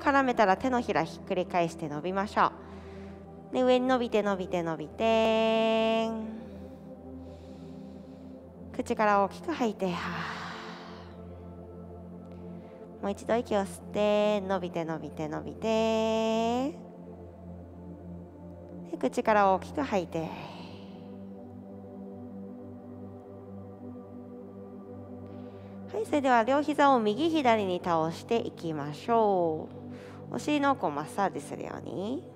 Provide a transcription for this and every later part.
絡めたら手のひらひっくり返して伸びましょう。で、上に伸びて伸びて伸びて、口から大きく吐いて、もう一度息を吸って伸びて伸びて伸びて、で口から大きく吐いて、はい、それでは両膝を右左に倒していきましょう。お尻の奥をマッサージするように。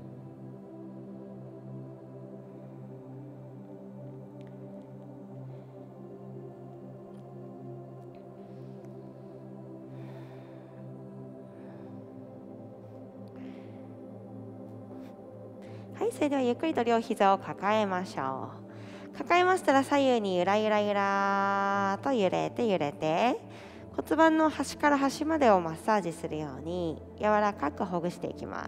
はい、それではゆっくりと両膝を抱えましょう。抱えましたら左右にゆらゆらゆらと揺れて揺れて、骨盤の端から端までをマッサージするように柔らかくほぐしていきます。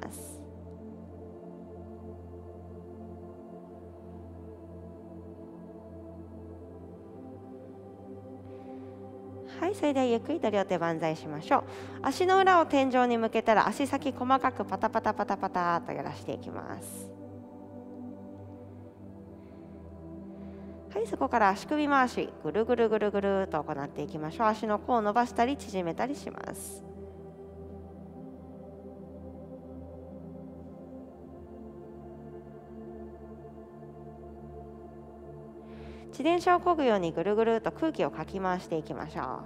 はい、それではゆっくりと両手万歳しましょう。足の裏を天井に向けたら足先細かくパタパタパタパタと揺らしていきます。はい、そこから足首回しぐるぐるぐるぐると行っていきましょう。足の甲を伸ばしたり縮めたりします。自転車を漕ぐようにぐるぐると空気をかき回していきましょう。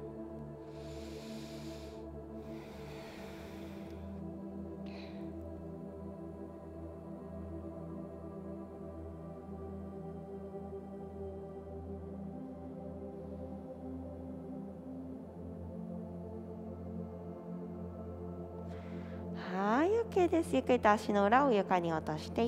はい、OK です。ゆっくりと足の裏を床に落としていって、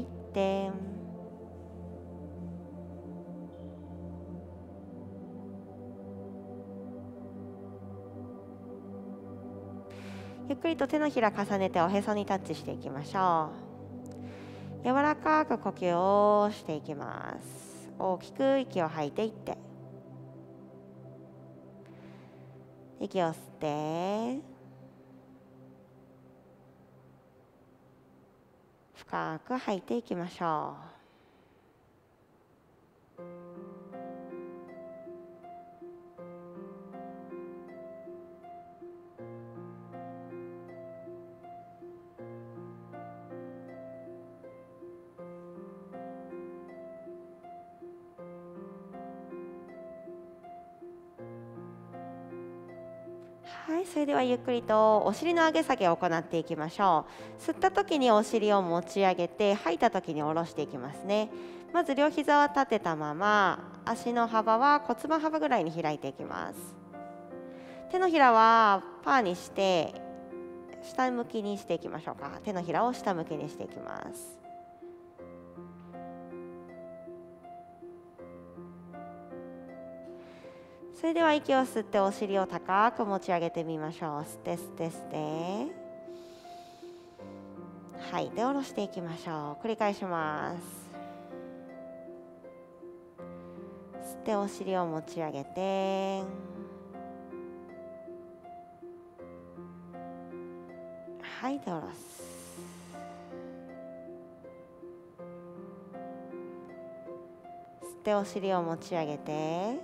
ゆっくりと手のひら重ねておへそにタッチしていきましょう。柔らかく呼吸をしていきます。大きく息を吐いていって、息を吸って、深く吐いていきましょう。はい、それではゆっくりとお尻の上げ下げを行っていきましょう。吸った時にお尻を持ち上げて、吐いた時に下ろしていきますね。まず両膝は立てたまま、足の幅は骨盤幅ぐらいに開いていきます。手のひらはパーにして下向きにしていきましょうか。手のひらを下向きにしていきます。それでは息を吸ってお尻を高く持ち上げてみましょう。吸って吸って吸って、吐いて下ろしていきましょう。繰り返します。吸ってお尻を持ち上げて、吐いて下ろす。吸ってお尻を持ち上げて、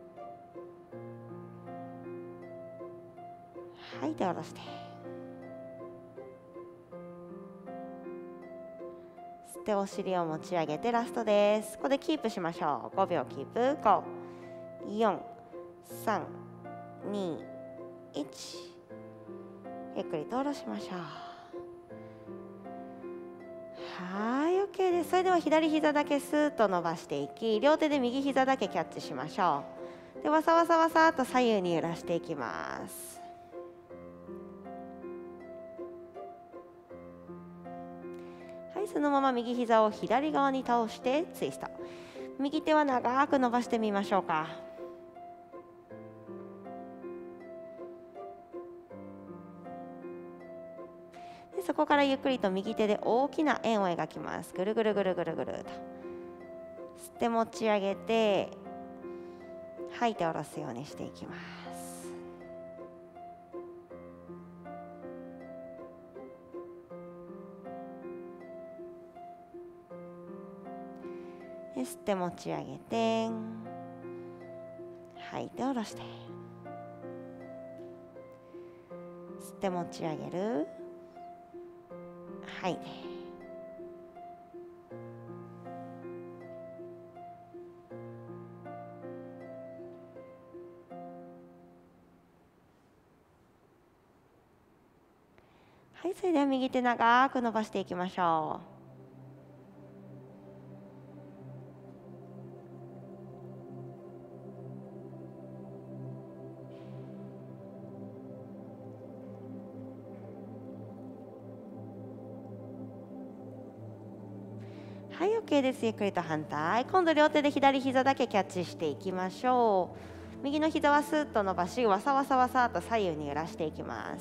吐いて下ろして、吸ってお尻を持ち上げてラストです。ここでキープしましょう。5秒キープ。5、4、3、2、1。ゆっくりと下ろしましょう。はい、OK です。それでは左膝だけスーッと伸ばしていき、両手で右膝だけキャッチしましょう。で、わさわさわさっと左右に揺らしていきます。はい、そのまま右膝を左側に倒してツイスト。右手は長く伸ばしてみましょうか。で、そこからゆっくりと右手で大きな円を描きます。ぐるぐるぐるぐるぐると。吸って持ち上げて、吐いて下ろすようにしていきます。 で吸って持ち上げて、吐いて下ろして、吸って持ち上げる、吐いて、はい、それでは右手長く伸ばしていきましょう。はい、OK です。ゆっくりと反対。今度両手で左膝だけキャッチしていきましょう。右の膝はスッと伸ばし、わさわさわさと左右に揺らしていきます。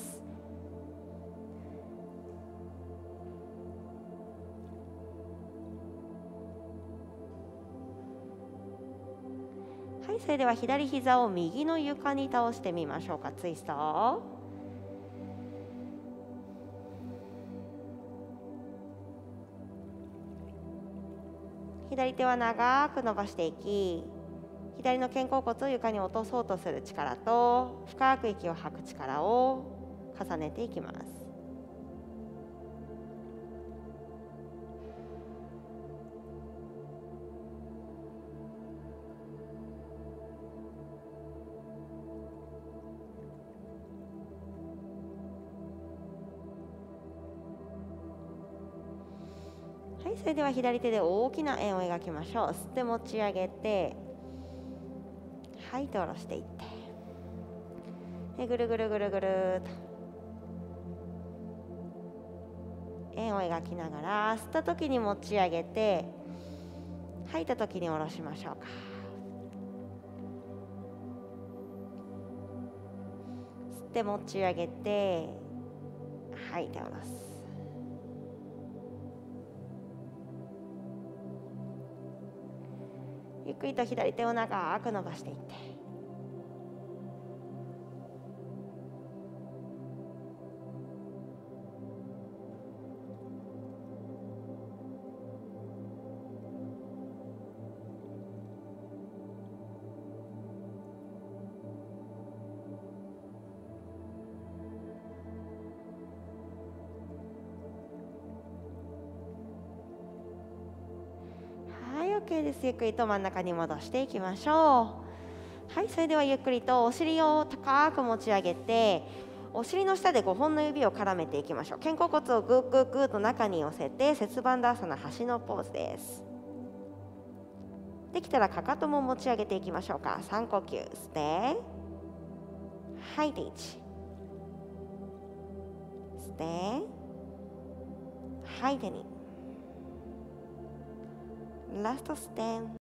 はい、それでは左膝を右の床に倒してみましょうか。ツイスト。左手は長く伸ばしていき、左の肩甲骨を床に落とそうとする力と深く息を吐く力を重ねていきます。はい、それでは左手で大きな円を描きましょう。吸って持ち上げて、吐いて下ろしていって、でぐるぐるぐるぐると円を描きながら、吸った時に持ち上げて、吐いた時に下ろしましょうか。吸って持ち上げて、吐いて下ろす。ゆっくりと左手を長く伸ばしていって、OK です。ゆっくりと真ん中に戻していきましょう。はい、それではゆっくりとお尻を高く持ち上げて、お尻の下で5本の指を絡めていきましょう。肩甲骨をグッグッグッと中に寄せて、節バンダーサナ端のポーズです。できたらかかとも持ち上げていきましょうか。3呼吸。吸って吐いて1、吸って吐いて2、ラストステン。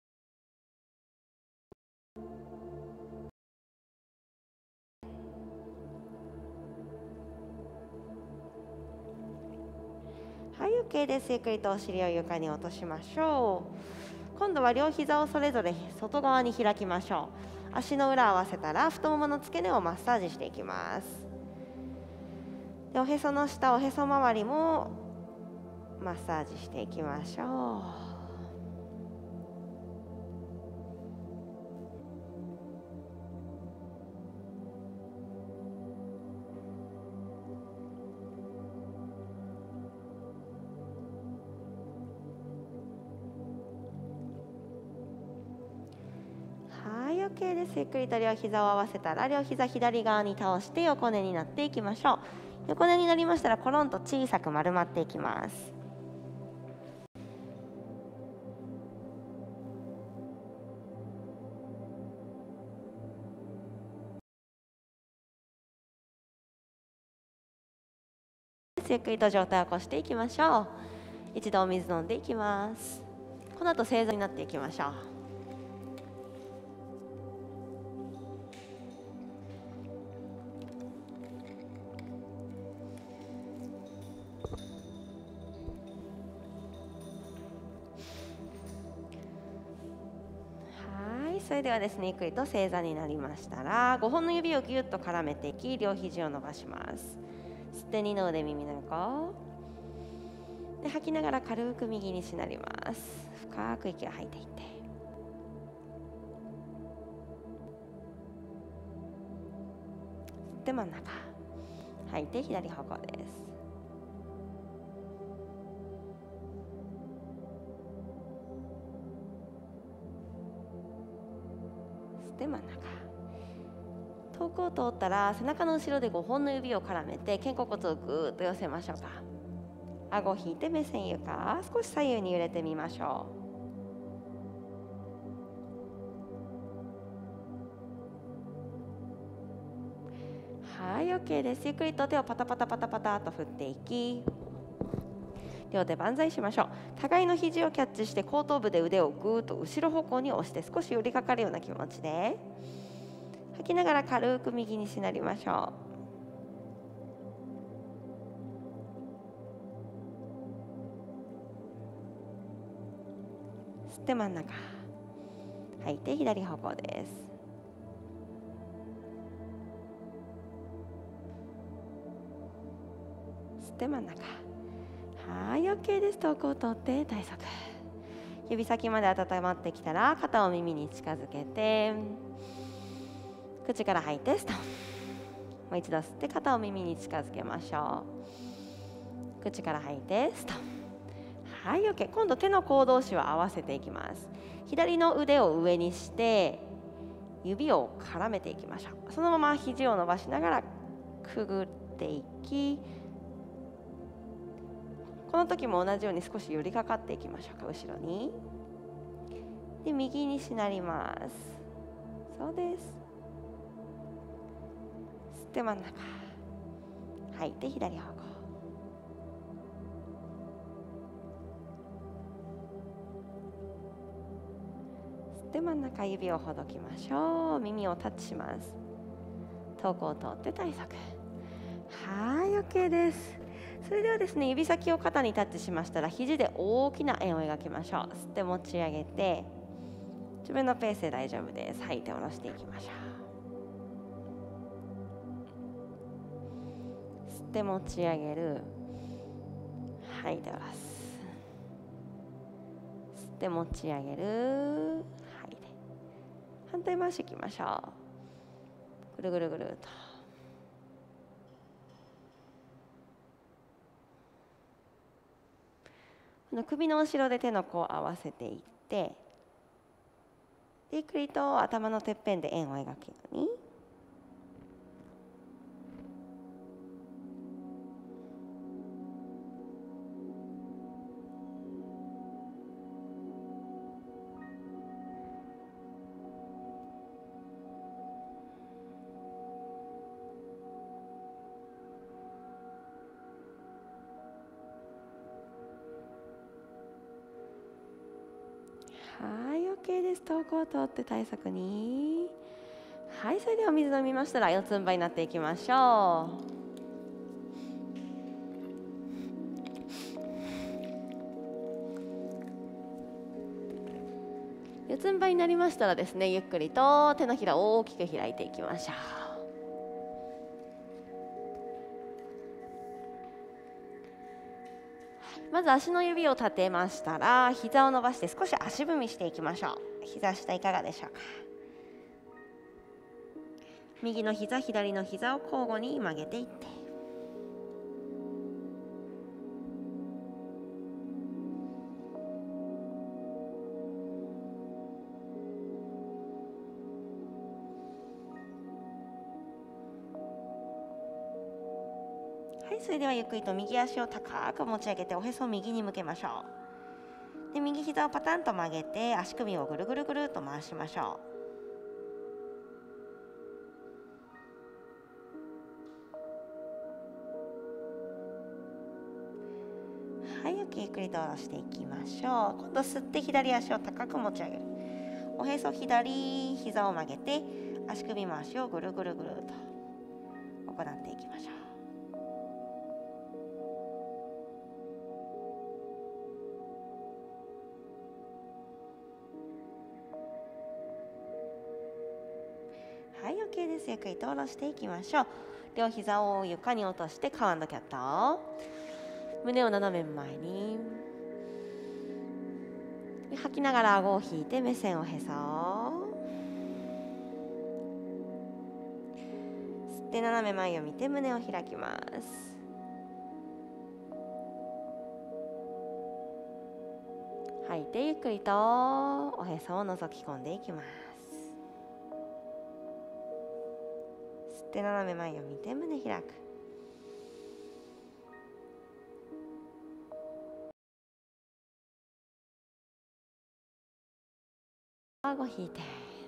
はい、OK です。ゆっくりとお尻を床に落としましょう。今度は両膝をそれぞれ外側に開きましょう。足の裏を合わせたら太ももの付け根をマッサージしていきます。でおへその下、おへそ周りもマッサージしていきましょう。OK です。ゆっくりと両膝を合わせたら両膝左側に倒して横寝になっていきましょう。横寝になりましたらコロンと小さく丸まっていきます。ゆっくりと上体を起こしていきましょう。一度お水飲んでいきます。この後正座になっていきましょう。それではですね、ゆっくりと正座になりましたら5本の指をぎゅっと絡めていき、両肘を伸ばします。吸って2の腕耳の横、 で吐きながら軽く右にしなります。深く息を吐いていって、吸って真ん中、吐いて左方向です。吸って真ん中、遠くを通ったら背中の後ろで5本の指を絡めて肩甲骨をぐーっと寄せましょうか。顎を引いて目線床、少し左右に揺れてみましょう。はい、OK です。ゆっくりと手をパタパタパタパタと振っていき、両手万歳しましょう。互いの肘をキャッチして後頭部で腕をぐーっと後ろ方向に押して少し寄りかかるような気持ちで吐きながら軽く右にしなりましょう。吸って真ん中、吐いて左方向です。吸って真ん中、はい、OK です。遠くを通って体側、指先まで温まってきたら肩を耳に近づけて口から吐いてストン。もう一度吸って肩を耳に近づけましょう。口から吐いてストン。はい、 OK。 今度手の甲同士を合わせていきます。左の腕を上にして指を絡めていきましょう。そのまま肘を伸ばしながらくぐっていき、この時も同じように少し寄りかかっていきましょうか。後ろにで右にしなります。そうです。吸って真ん中、吐いて左方向、吸って真ん中、指をほどきましょう。耳をタッチします。遠くを通って体側、はい、 OK です。それではですね、指先を肩にタッチしましたら肘で大きな円を描きましょう。吸って持ち上げて自分のペースで大丈夫です。吐いて下ろしていきましょう。吸って持ち上げる、吐いて下ろす。吸って持ち上げる、吐いて反対回しいきましょう。ぐるぐるぐると首の後ろで手の甲を合わせていって、ゆっくりと頭のてっぺんで円を描くように、はい、 OK です。遠くを通って体側に。はい、それでは水飲みましたら四つん這いになっていきましょう。四つん這いになりましたらですね、ゆっくりと手のひらを大きく開いていきましょう。まず足の指を立てましたら膝を伸ばして少し足踏みしていきましょう。膝下いかがでしょうか。右の膝左の膝を交互に曲げていって、はい、それではゆっくりと右足を高く持ち上げておへそを右に向けましょう。で右膝をパタンと曲げて足首をぐるぐるぐるっと回しましょう。はい、ゆっくりと下ろしていきましょう。今度吸って左足を高く持ち上げる。おへそ左膝を曲げて足首回しをぐるぐるぐると行っていきましょう。はい、 OK です。ゆっくりと下ろしていきましょう。両膝を床に落としてカウンドキャット胸を斜め前に。吐きながら顎を引いて目線をへそ。吸って斜め前を見て胸を開きます。吐いてゆっくりとおへそを覗き込んでいきます。吸って斜め前を見て胸開く。顎引いて。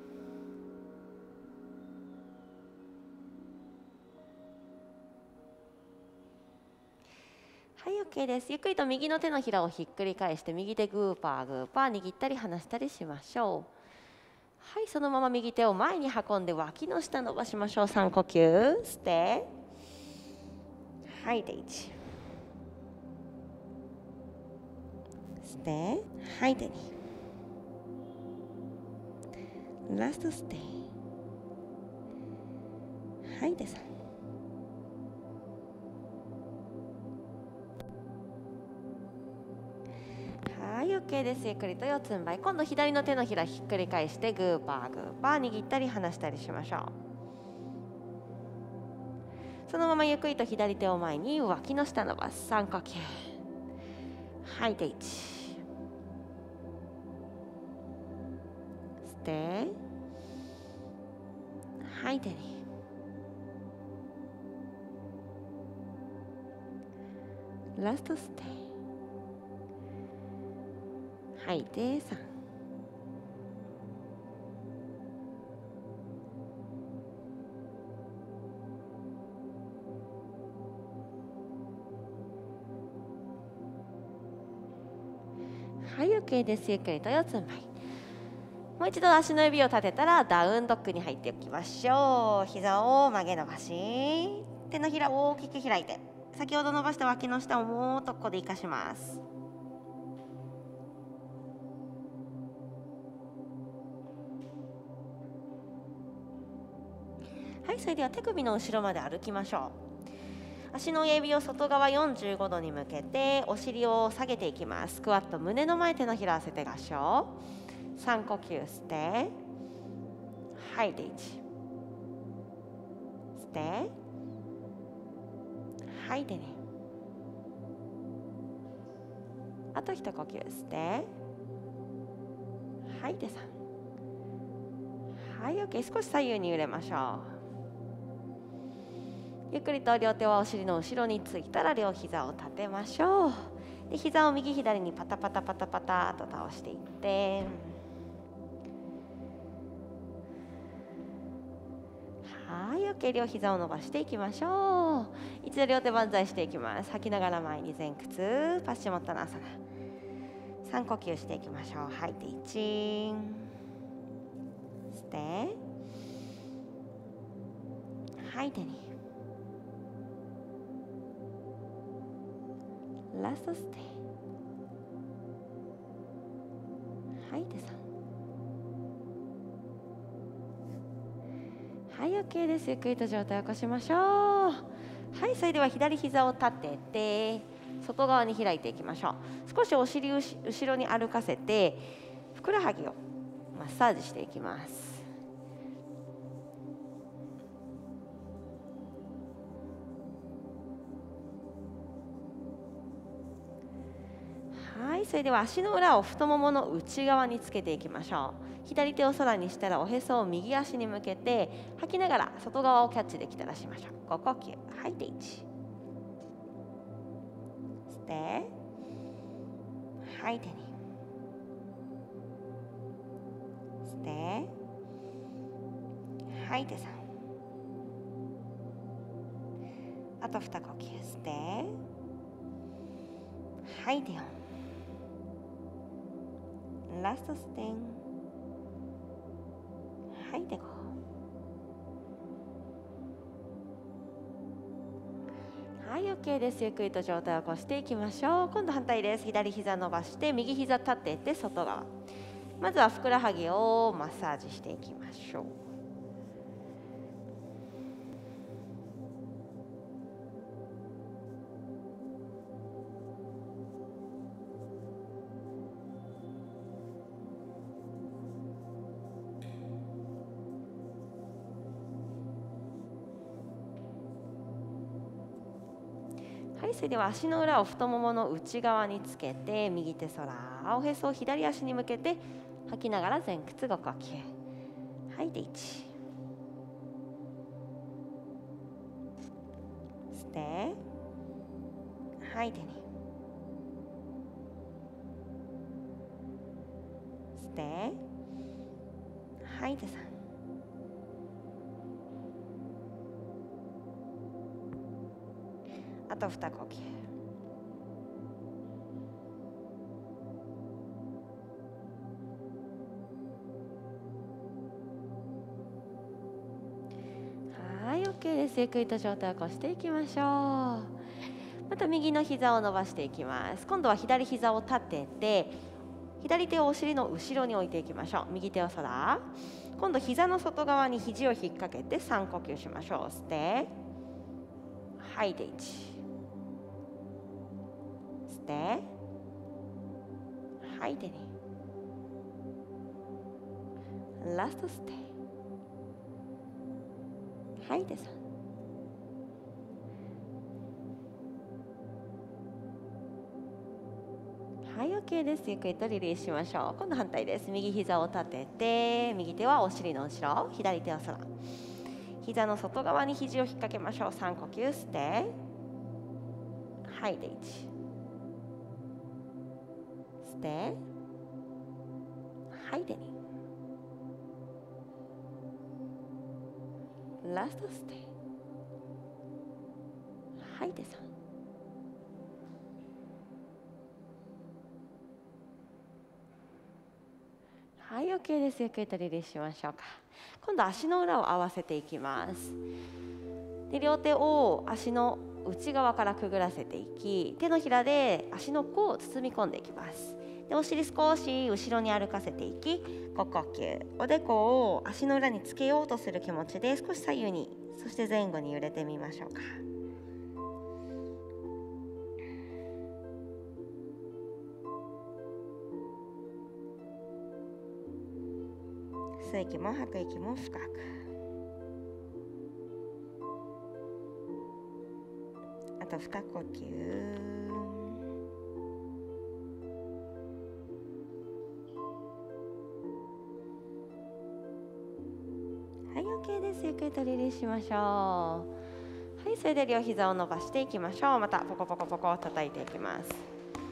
はい、OK です。ゆっくりと右の手のひらをひっくり返して右手グーパーグーパー握ったり離したりしましょう。はい、そのまま右手を前に運んで脇の下伸ばしましょう。3呼吸。吸って吐いて1。吸って吐いて2。ラスト吸って吐いて3。はい、OK です。ゆっくりと四つん這い。今度左の手のひらひっくり返してグーパーグーパー握ったり離したりしましょう。そのままゆっくりと左手を前に脇の下伸ばす。3呼吸。吐いて1。吸って吐いて2。ラスト吸って吐いて3。はい、OK です。ゆっくりと四つん這い。もう一度足の指を立てたらダウンドッグに入っておきましょう。膝を曲げ伸ばし、手のひらを大きく開いて、先ほど伸ばした脇の下をもっとここで生かします。はい、それでは手首の後ろまで歩きましょう。足の親指を外側45度に向けてお尻を下げていきます。スクワット、胸の前、手のひら合わせて合掌。3呼吸。吸って吐いて1。吸って吐いて2。あと1呼吸。吸って吐いて3。はい、 OK。 少し左右に揺れましょう。ゆっくりと両手はお尻の後ろについたら両膝を立てましょう。で、膝を右左にパタパタパタパタと倒していって、はい、 OK。 両膝を伸ばしていきましょう。一度両手万歳していきます。吐きながら前に前屈パッシモッタナーサナ。3呼吸していきましょう。吐いて1。吸って吐いて2。ラストステイ。吐いて3。はい、 OK です。ゆっくりと上体を起こしましょう。はい、それでは左膝を立てて外側に開いていきましょう。少しお尻後ろに歩かせてふくらはぎをマッサージしていきます。はい、それでは足の裏を太ももの内側につけていきましょう。左手を空にしたらおへそを右足に向けて吐きながら外側をキャッチできたらしましょう。5呼吸。吐いて1。吸って吐いて2。吸って吐いて3。あと2呼吸。吸って吐いて4。ラストステン。吐いて5。はい、 OK です。ゆっくりと上体を起こしていきましょう。今度反対です。左膝伸ばして右膝立てて外側。まずはふくらはぎをマッサージしていきましょう。 い、それでは足の裏を太ももの内側につけて右手空、おへそを左足に向けて吐きながら前屈5呼吸。吐いて1、吸って吐いて2、吸って吐いて3、あと2呼吸。はい、 OK です。ゆっくりと上体を起こしていきましょう。また右の膝を伸ばしていきます。今度は左膝を立てて左手をお尻の後ろに置いていきましょう。右手を空、今度膝の外側に肘を引っ掛けて3呼吸しましょう。吸って吐いて1、吸って吐いて2、ラスト吸って吐いて3。はい、 OK です。ゆっくりとリリースしましょう。今度反対です。右膝を立てて右手はお尻の後ろ、左手は空、膝の外側に肘を引っ掛けましょう。3呼吸。吸って吐いて1、吸って吐いて2、ラスト吸って吐いて3。はい、 OK です。ゆっくりとリリースしましょうか。今度足の裏を合わせていきます。で、両手を足の内側からくぐらせていき、手のひらで足の甲を包み込んでいきます。で、お尻少し後ろに歩かせていき、5呼吸。おでこを足の裏につけようとする気持ちで少し左右に、そして前後に揺れてみましょうか。吸う息も吐く息も深く。あと深呼吸。はい、 OK です。ゆっくりとリリースしましょう。はい、それで両膝を伸ばしていきましょう。またポコポコポコ叩いていきます。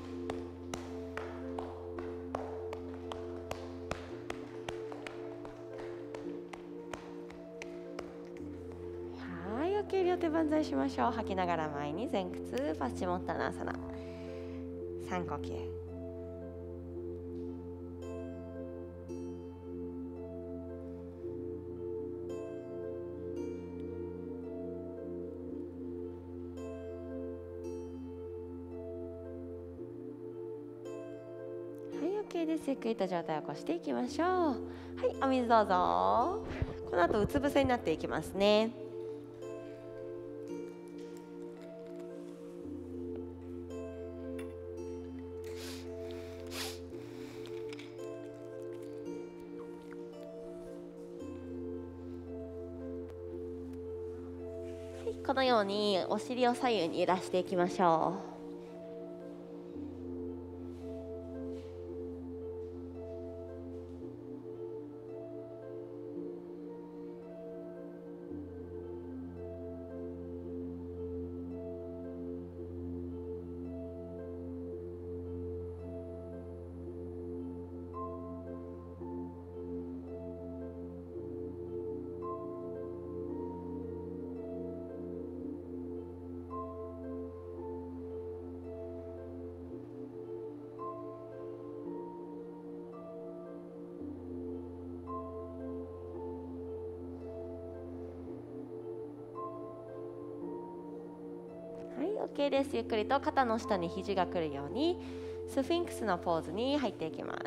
はい、 OK、 両手万歳しましょう。吐きながら前に前屈パッチモッタナーサナ、3呼吸。OK です。ゆっくりと上体を起こしていきましょう。はい、お水どうぞ。この後うつ伏せになっていきますね。はい、このようにお尻を左右に揺らしていきましょう。はい、 OK です。ゆっくりと肩の下に肘が来るようにスフィンクスのポーズに入っていきます。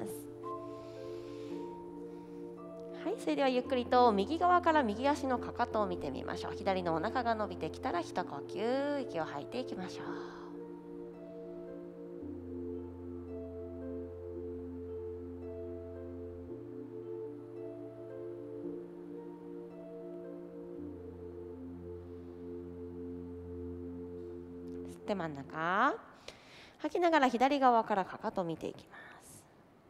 はい、それではゆっくりと右側から右足のかかとを見てみましょう。左のお腹が伸びてきたら一呼吸、息を吐いていきましょう。吸っって真ん中。吐きながら左側からかかと見ていきます。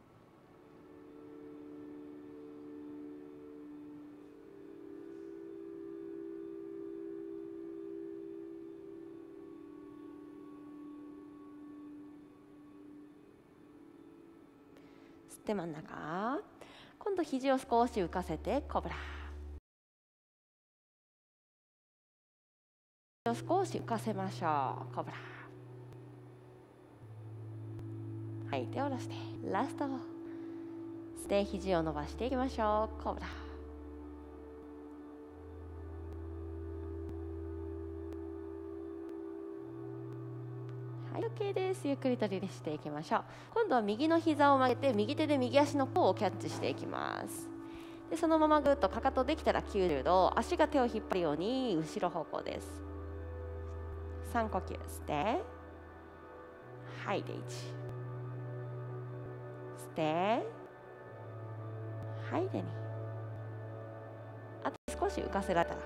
吸って真ん中。今度肘を少し浮かせてコブラ。少し浮かせましょう。コブラ。吐いて下ろして、ラスト。吸って肘を伸ばしていきましょう。コブラ。はい、OK です。ゆっくりとリリースしていきましょう。今度は右の膝を曲げて、右手で右足の甲をキャッチしていきます。で、そのままぐっとかかとできたら90度、足が手を引っ張るように後ろ方向です。3呼吸吸って吐いて1、吸って吐いて2、あと少し浮かせられたら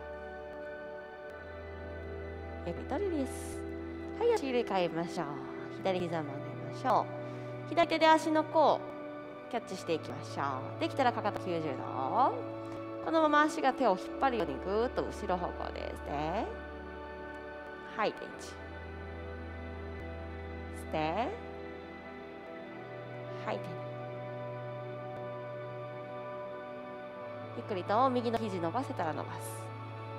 ゆっくりとリリース。はい、足入れ替えましょう。左膝曲げましょう。左手で足の甲キャッチしていきましょう。できたらかかと90度。このまま足が手を引っ張るようにぐーっと後ろ方向です。で吐いて1、吸って吐いて2、ゆっくりと右の肘伸ばせたら伸ばす。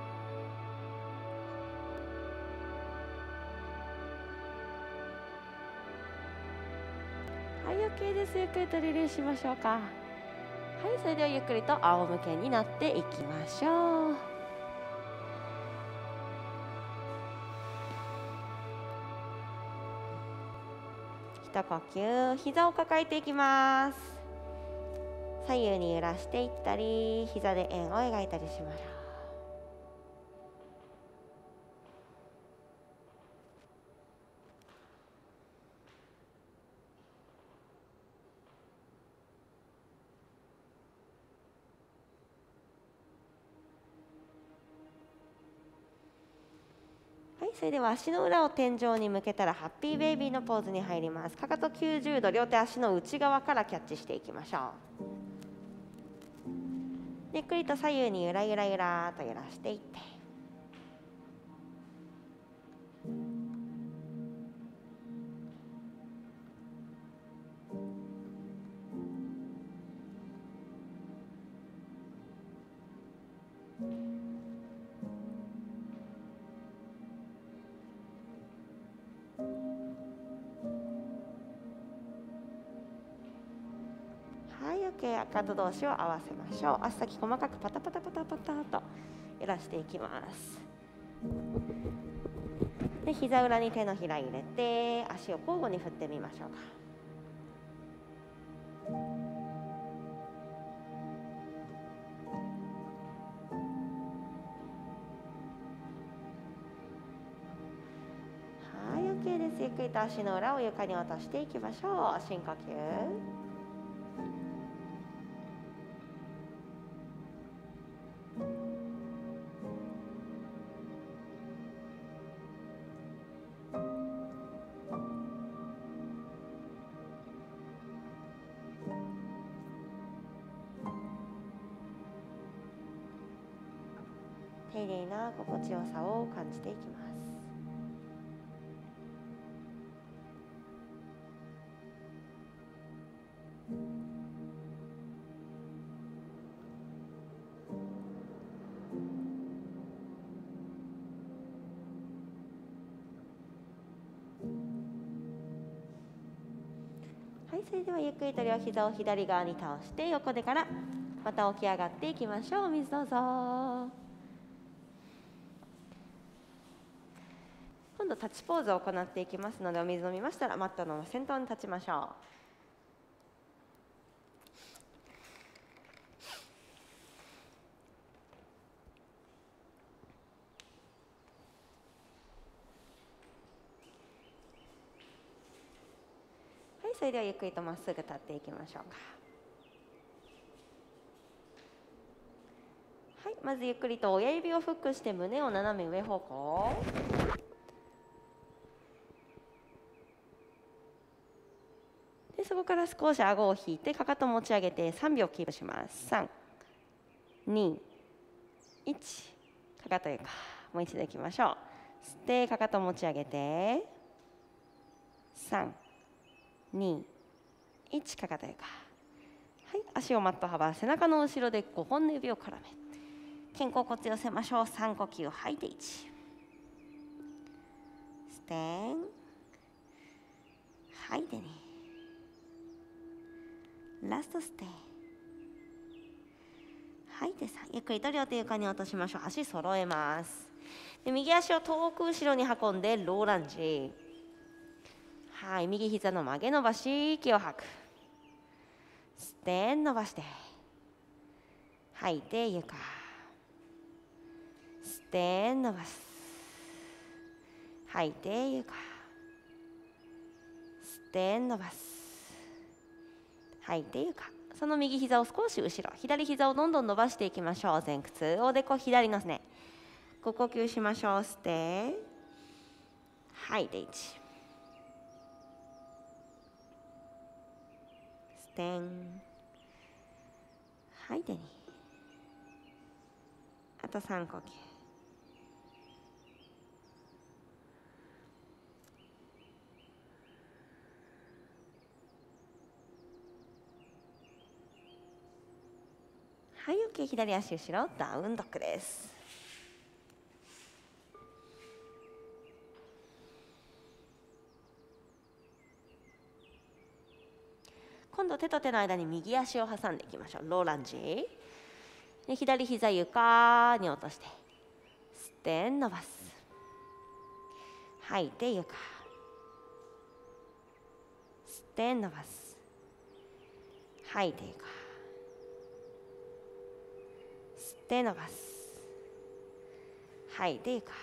はい、OK です。ゆっくりとリリースしましょうか。はい、それではゆっくりと仰向けになっていきましょう。一呼吸、膝を抱えていきます。左右に揺らしていったり、膝で円を描いたりしましょう。はい、それでは足の裏を天井に向けたらハッピーベイビーのポーズに入ります。かかと90度、両手足の内側からキャッチしていきましょう。ゆっくりと左右にゆらゆらゆらと揺らしていって、はい、OK。かかと同士を合わせましょう。足先細かくパタパタパタパタと揺らしていきます。で、膝裏に手のひら入れて、足を交互に振ってみましょうか。はい、OK です。ゆっくりと足の裏を床に落としていきましょう。深呼吸。丁寧な心地よさを感じていきます。はい、それではゆっくりと両膝を左側に倒して横手からまた起き上がっていきましょう。お水どうぞ。今度タッチポーズを行っていきますので、お水飲みましたらマットの先頭に立ちましょう。はい、それではゆっくりとまっすぐ立っていきましょうか。はい、まずゆっくりと親指をフックして胸を斜め上方向。 でそこから少し顎を引いてかかと持ち上げて3秒キープします。3、2、1、かかと床。もう一度いきましょう。吸ってかかと持ち上げて3、2、1、かかと床。はい、足をマット幅、背中の後ろで5本の指を絡め、肩甲骨寄せましょう。3呼吸、吐いて1、ステン、吐いて2、ラストステン、吐いて3。ゆっくりと両手床に落としましょう。足揃えます。で右足を遠く後ろに運んでローランジ。はい、右膝の曲げ伸ばし、息を吐く。ステン伸ばして、吐いて床。ステン伸ばす。吐いて床。ステン伸ばす。吐いて床。その右膝を少し後ろ、左膝をどんどん伸ばしていきましょう。前屈、おでこ左のすね。ご呼吸しましょう。吸って吐いて1、ステン、吐いて2、あと3呼吸。はい、OK。左足後ろ、ダウンドッグです。今度手と手の間に右足を挟んでいきましょう。ローランジ。で左膝床に落として吸って伸ばす。吐いて床。吸って伸ばす。吐いて床。吸って伸ばす。吐いて床。吸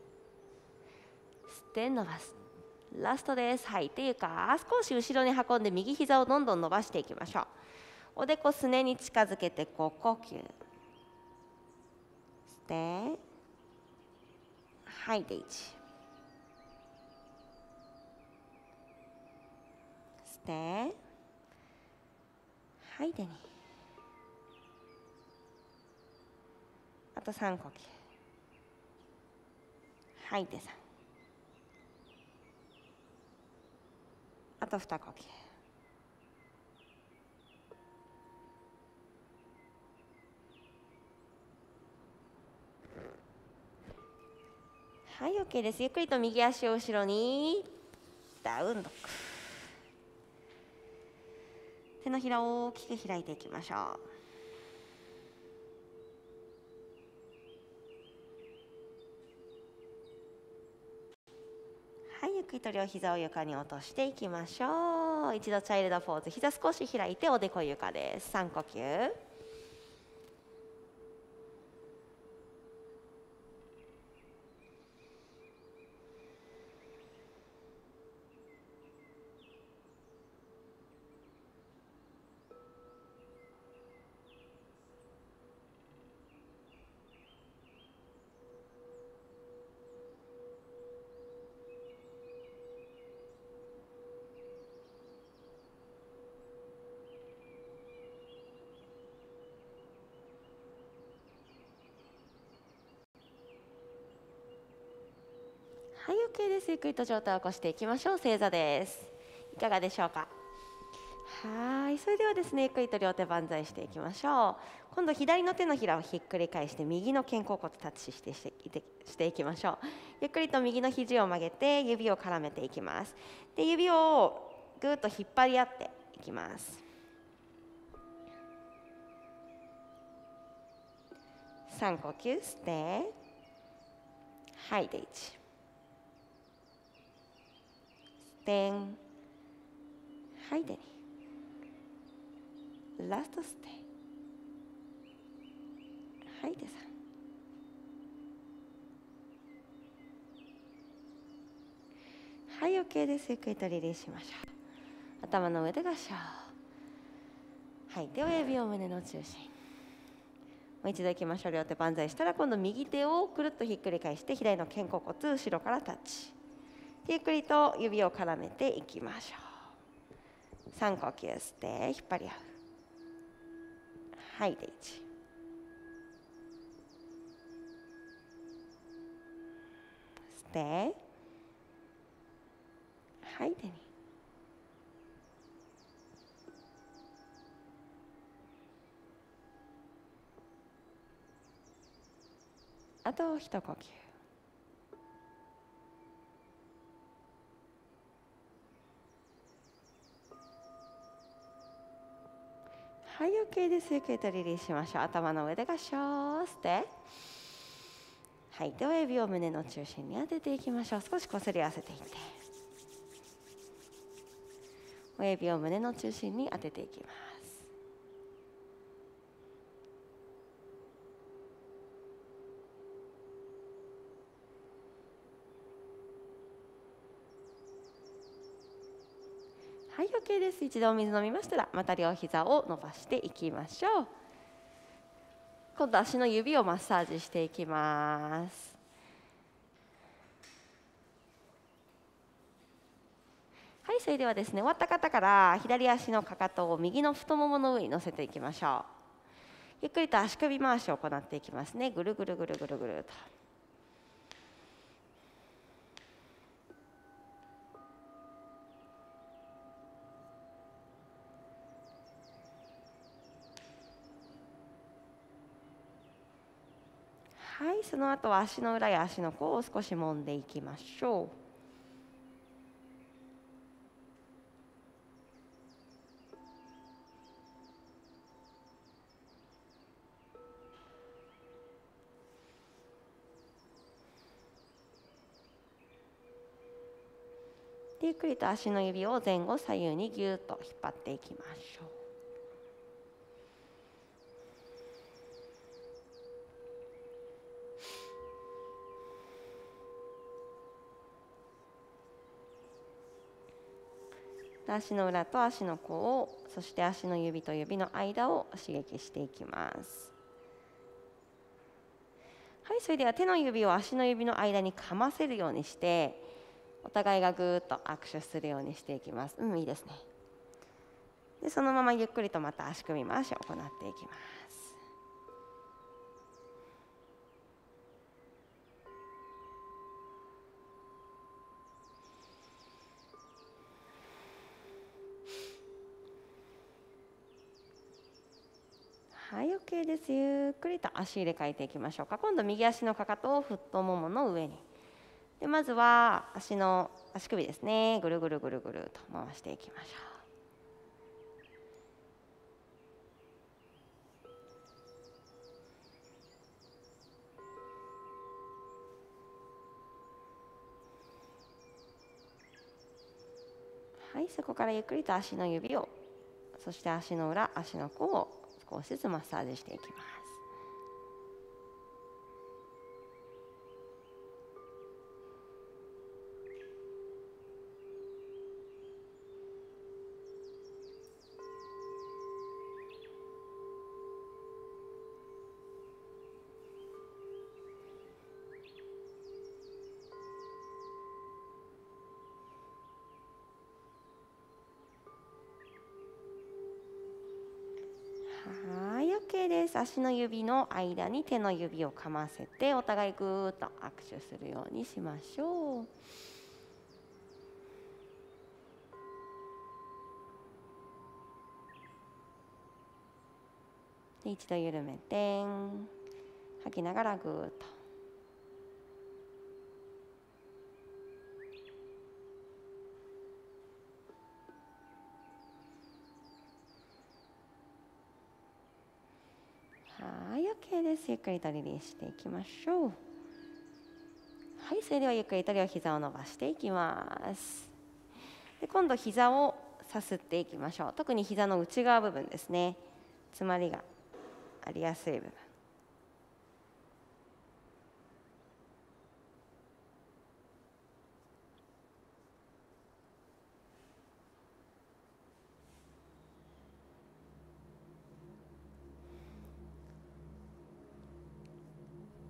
って伸ばす。ラストです。吐いて床。少し後ろに運んで右膝をどんどん伸ばしていきましょう。おでこすねに近づけて5呼吸。吸って吐いて1、吸って吐いて2、あと3呼吸。吐いて3、あと2呼吸。はい、OK です。ゆっくりと右足を後ろにダウンドッグ。手のひらを大きく開いていきましょう。はい、ゆっくりと両膝を床に落としていきましょう。一度チャイルドポーズ。膝少し開いておでこ床です。3呼吸。はい、OK です。ゆっくりと上体を起こしていきましょう。正座です。いかがでしょうか。はい、それではですね、ゆっくりと両手万歳していきましょう。今度左の手のひらをひっくり返して右の肩甲骨タッチしていきましょう。ゆっくりと右の肘を曲げて指を絡めていきます。で、指をぐっと引っ張り合っていきます。3呼吸吸って吐いて1、吸って吐いて2、ラスト吸って吐いて3。はい、OK です。ゆっくりとリリースしましょう。頭の上で合掌。吐いて親指を胸の中心。もう一度いきましょう。両手万歳したら今度右手をくるっとひっくり返して左の肩甲骨後ろからタッチ。ゆっくりと指を絡めていきましょ 3呼吸吸って引っ張り合う。吐いて1。吸って吐いて2。あと一呼吸。はい、OK です。ゆっくりとリリースしましょう。頭の上で合掌吸って、吐いて親指を胸の中心に当てていきましょう。少しこすり合わせていって、親指を胸の中心に当てていきます。はい、OK です。一度お水飲みましたら、また両膝を伸ばしていきましょう。今度足の指をマッサージしていきます。はい、それではですね、終わった方から左足のかかとを右の太ももの上に乗せていきましょう。ゆっくりと足首回しを行っていきますね。ぐるぐるぐるぐるぐると。はい、その後は足の裏や足の甲を少し揉んでいきましょう。でゆっくりと足の指を前後左右にぎゅっと引っ張っていきましょう。足の裏と足の甲を、そして足の指と指の間を刺激していきます。はい、それでは手の指を足の指の間にかませるようにして、お互いがぐーっと握手するようにしていきます。いいですね。でそのままゆっくりとまた足首回しを行っていきます。はい、OK です。ゆっくりと足入れ替えていきましょうか。今度右足のかかとを太ももの上に。でまずは足首ですね。ぐるぐるぐるぐると回していきましょう。はい、そこからゆっくりと足の指を、そして足の裏、足の甲を少しずつマッサージしていきます。はい、OK です。足の指の間に手の指をかませて、お互いぐーっと握手するようにしましょう。で一度緩めて、吐きながらぐーっと。はい、OK です。ゆっくりとリリースしていきましょう。はい、それではゆっくりと両膝を伸ばしていきます。で今度膝をさすっていきましょう。特に膝の内側部分ですね。詰まりがありやすい部分。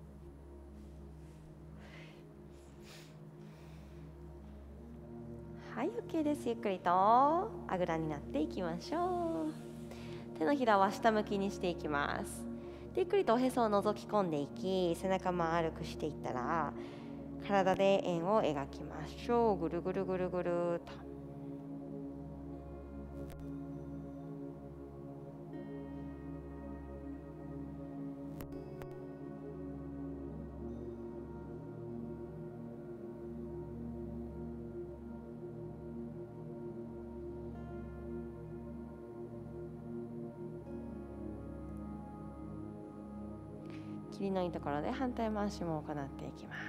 ははい、 OK です。ゆっくりとあぐらになっていきましょう。手のひらは下向きにしていきます。ゆっくりとおへそを覗き込んでいき、背中丸くしていったら体で円を描きましょう。ぐるぐるぐるぐると。霧のいいところで反対回しも行っていきます。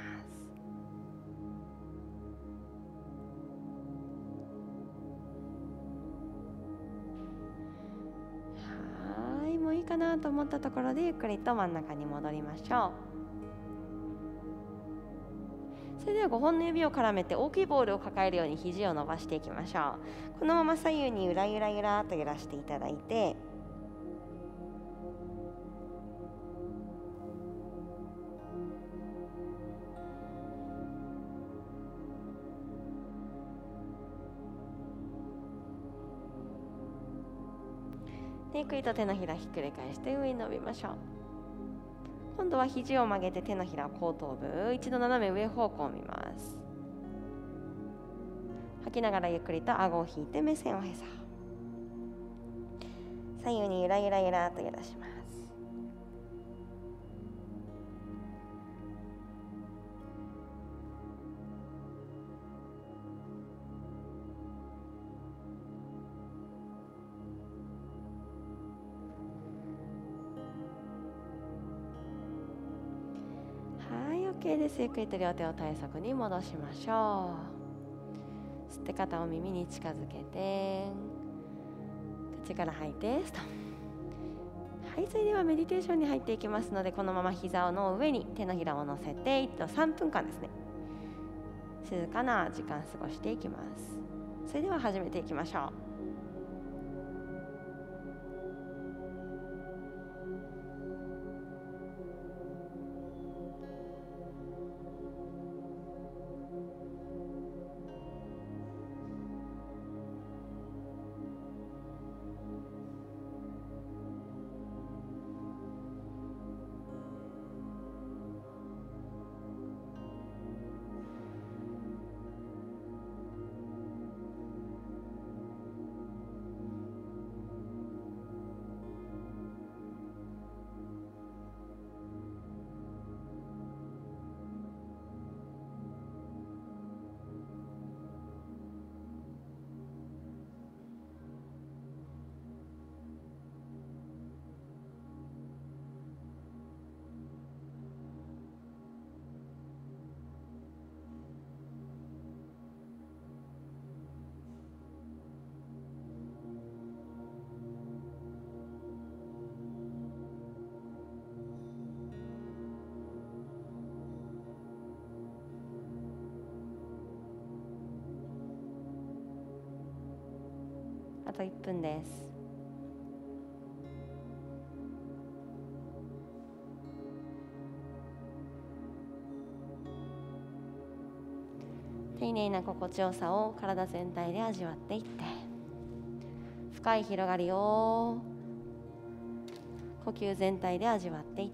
はい、もういいかなと思ったところでゆっくりと真ん中に戻りましょう。それでは5本の指を絡めて大きいボールを抱えるように肘を伸ばしていきましょう。このまま左右にゆらゆらゆらと揺らしていただいて、ゆっくりと手のひらひっくり返して上に伸びましょう。今度は肘を曲げて手のひら後頭部、一度斜め上方向を見ます。吐きながらゆっくりと顎を引いて目線をへそ、左右にゆらゆらゆらと揺らします。はい、 OK です。ゆっくりと両手を体側に戻しましょう。吸って肩を耳に近づけて、口から吐いてストップ。はい、それではメディテーションに入っていきますので、このまま膝の上に手のひらを乗せて1と3分間ですね、静かな時間過ごしていきます。それでは始めていきましょう。あと1分です。丁寧な心地よさを体全体で味わっていって、深い広がりを呼吸全体で味わっていって、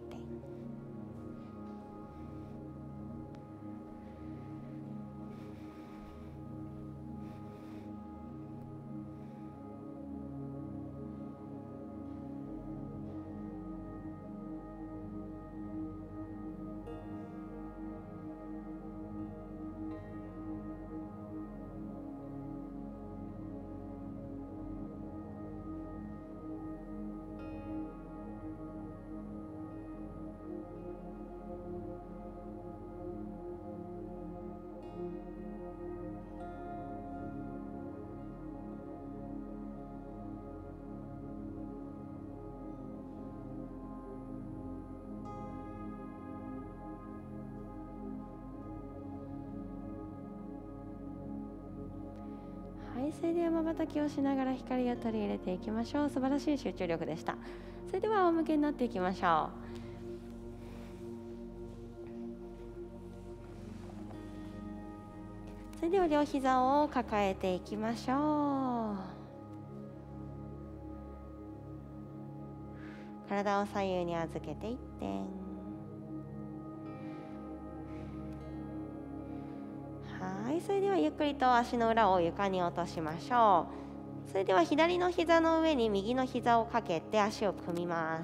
はい、それでは瞬きをしながら光を取り入れていきましょう。素晴らしい集中力でした。それでは仰向けになっていきましょう。そそれでは両膝を抱えていきましょう。体を左右に預けて一点。はい、それではゆっくりと足の裏を床に落としましょう。それでは左の膝の上に右の膝をかけて足を組みます。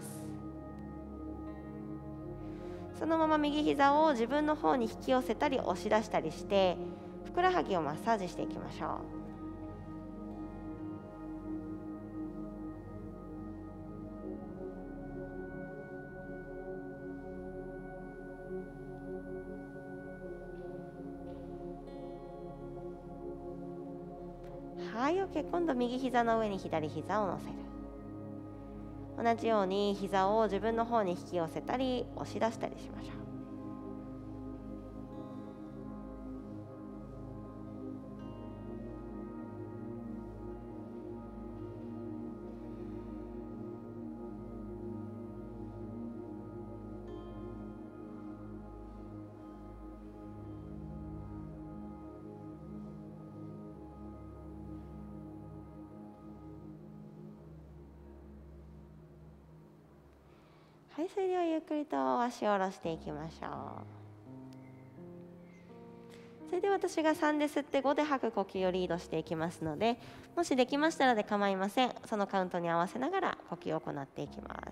そのまま右膝を自分の方に引き寄せたり押し出したりしてふくらはぎをマッサージしていきましょう。はい、OK。今度右膝の上に左膝を乗せる。同じように膝を自分の方に引き寄せたり押し出したりしましょう。はい、それではゆっくりと足を下ろしていきましょう。それで私が3で吸って5で吐く呼吸をリードしていきますので、もしできましたらで構いません。そのカウントに合わせながら呼吸を行っていきます。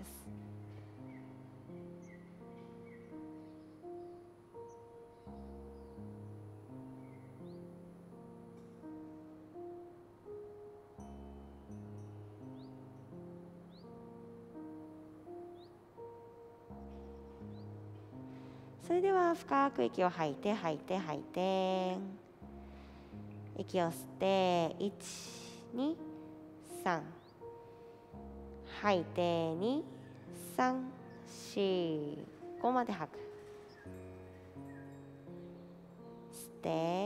それでは深く息を吐いて吐いて吐いて、息を吸って1、2、3、吐いて2、3、4、5まで吐く。吸って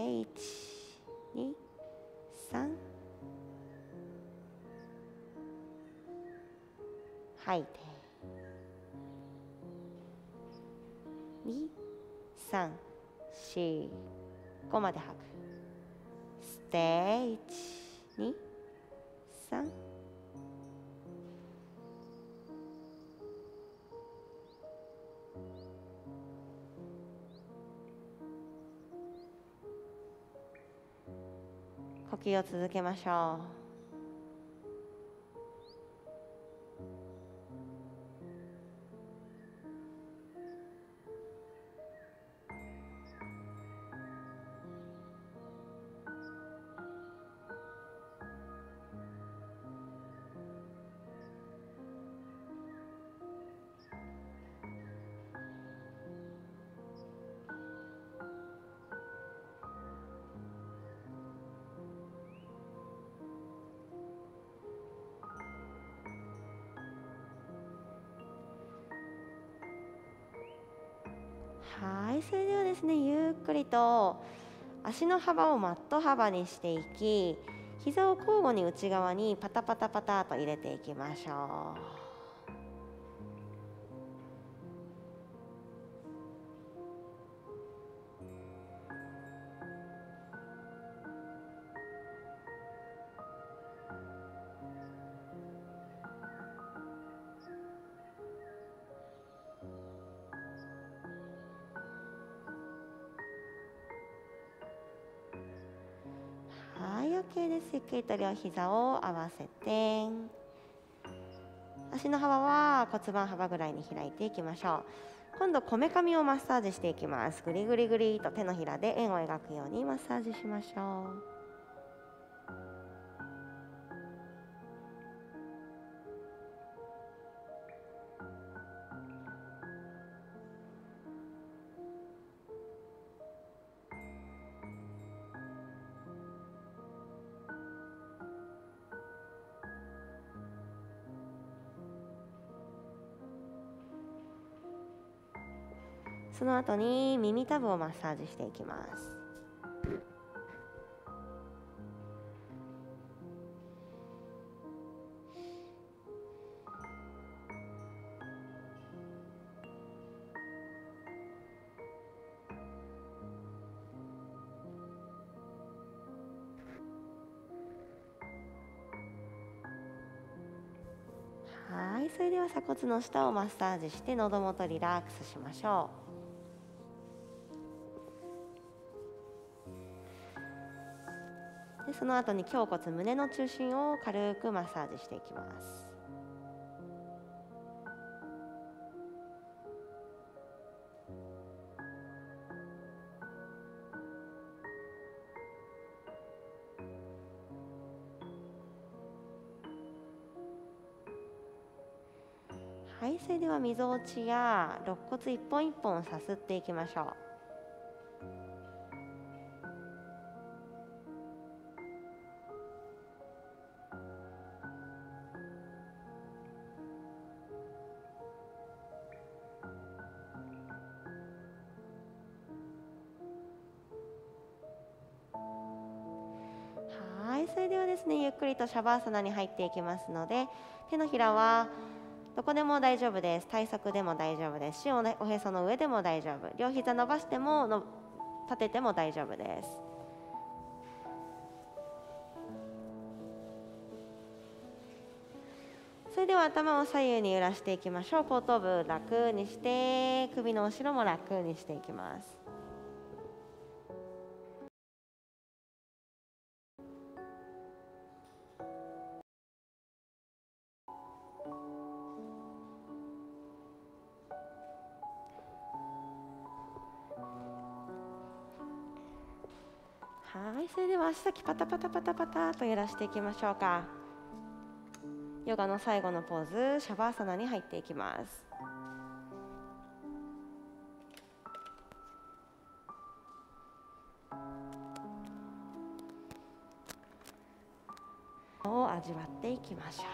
1、2、3、吐いて2、3、4、5まで吐く。吸って1、2、3、呼吸を続けましょう。はい、それではですね、ゆっくりと足の幅をマット幅にしていき、膝を交互に内側にパタパタパタと入れていきましょう。はい、OK です。ゆっくりと両膝を合わせて、足の幅は骨盤幅ぐらいに開いていきましょう。今度こめかみをマッサージしていきます。ぐりぐりぐりと手のひらで円を描くようにマッサージしましょう。その後に耳たぶをマッサージしていきます。 はい、それでは鎖骨の下をマッサージして喉元リラックスしましょう。でその後に胸骨、胸の中心を軽くマッサージしていきます。はい、それではみぞおちや肋骨一本一本さすっていきましょう。はい、それではですね、ゆっくりとシャバーサナに入っていきますので、手のひらはどこでも大丈夫です。体側でも大丈夫ですし、おへその上でも大丈夫。両膝伸ばしても立てても大丈夫です。それでは頭を左右に揺らしていきましょう。後頭部楽にして、首の後ろも楽にしていきます。はい、それでは足先パタパタパタパタと揺らしていきましょうか。ヨガの最後のポーズ、シャバーサナに入っていきます。を味わっていきましょう。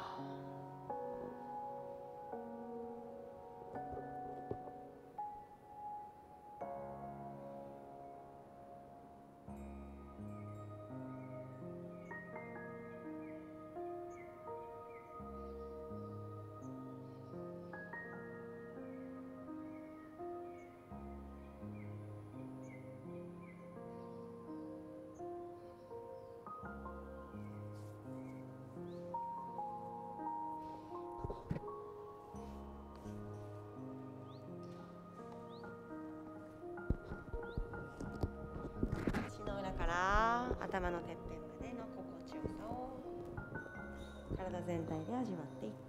足の裏から頭のてっぺんまでの心地よさを体全体で味わっていって、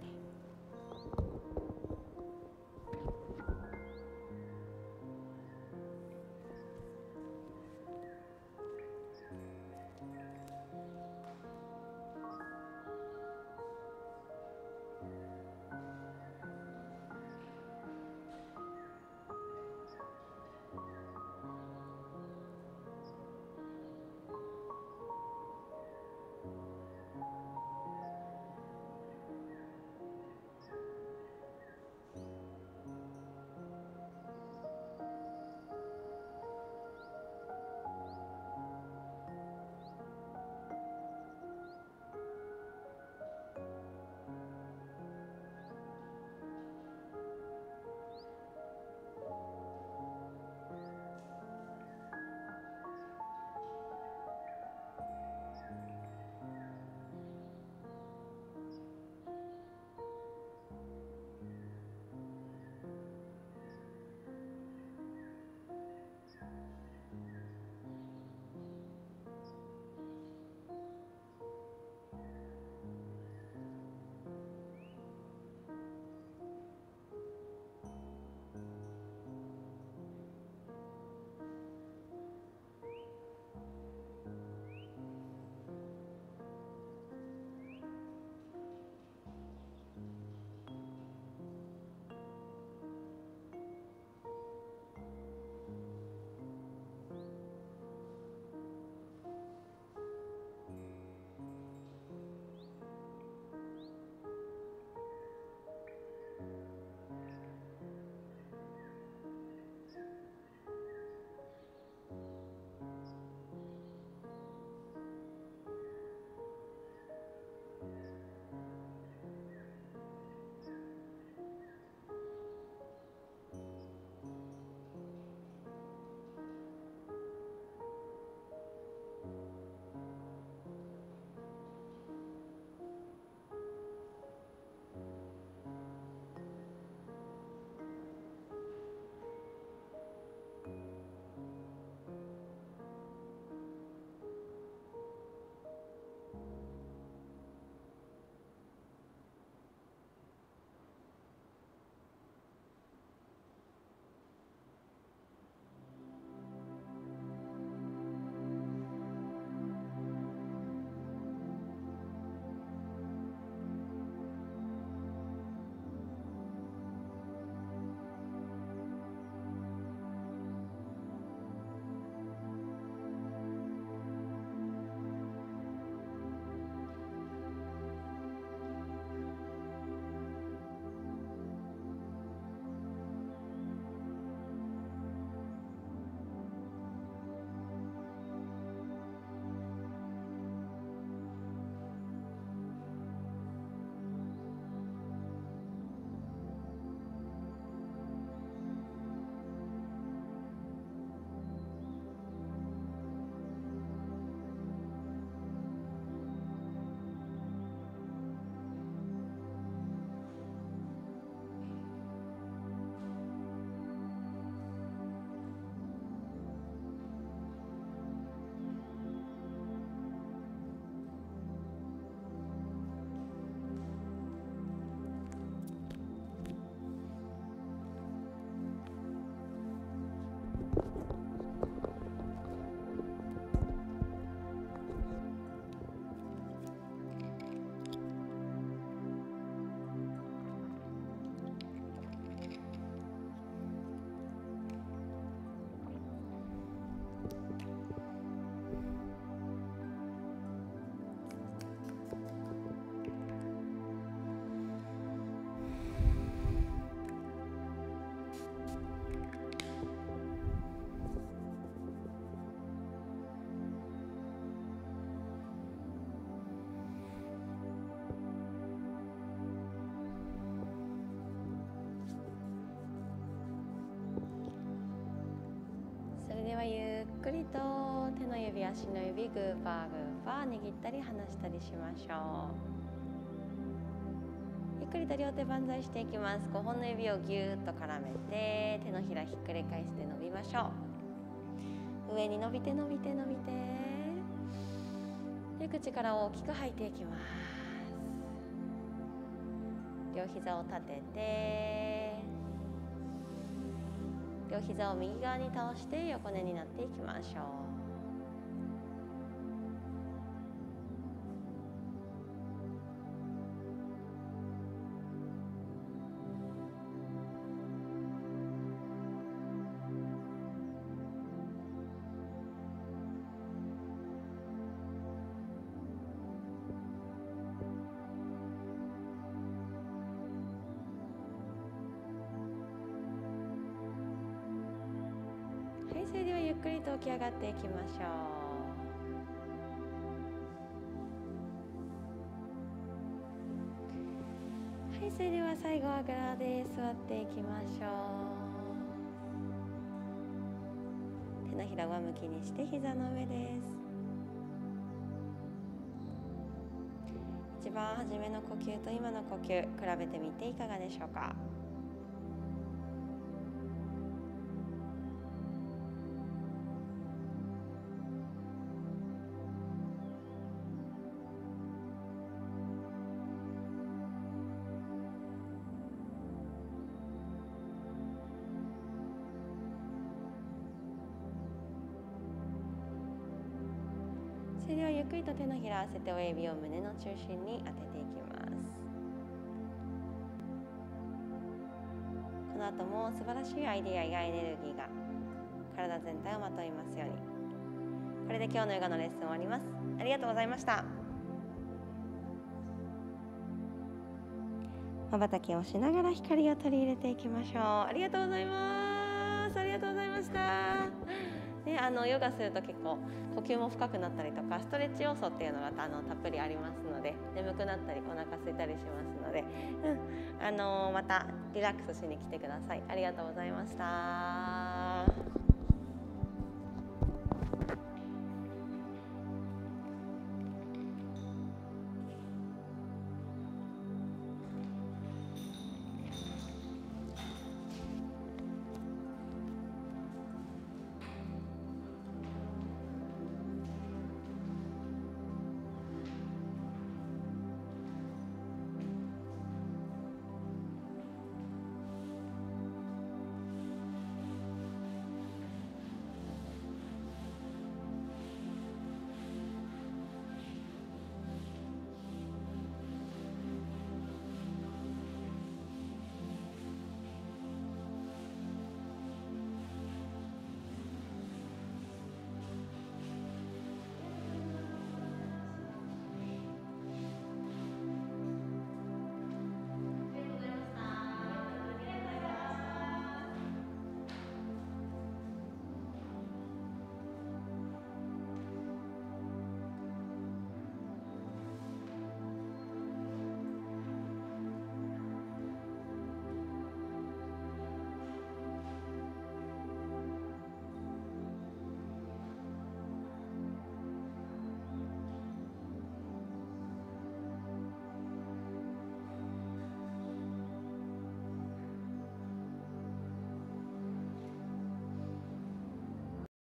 足の指グーパーグーパー握ったり離したりしましょう。ゆっくりと両手万歳していきます。5本の指をぎゅーっと絡めて手のひらひっくり返して伸びましょう。上に伸びて伸びて伸びて、で口から大きく吐いていきます。両膝を立てて、両膝を右側に倒して横寝になっていきましょう。はい、それではゆっくりと起き上がっていきましょう。はい、それでは最後はあぐらで座っていきましょう。手のひら上向きにして膝の上です。一番初めの呼吸と今の呼吸比べてみていかがでしょうか。それではゆっくりと手のひら合わせて親指を胸の中心に当てていきます。この後も素晴らしいアイデアやエネルギーが体全体をまといますように。これで今日のヨガのレッスン終わります。ありがとうございました。瞬きをしながら光を取り入れていきましょう。ありがとうございます。ありがとうございました。ね、ヨガすると結構呼吸も深くなったりとかストレッチ要素っていうのがたっぷりありますので、眠くなったりお腹空いたりしますので、またリラックスしに来てください。ありがとうございました。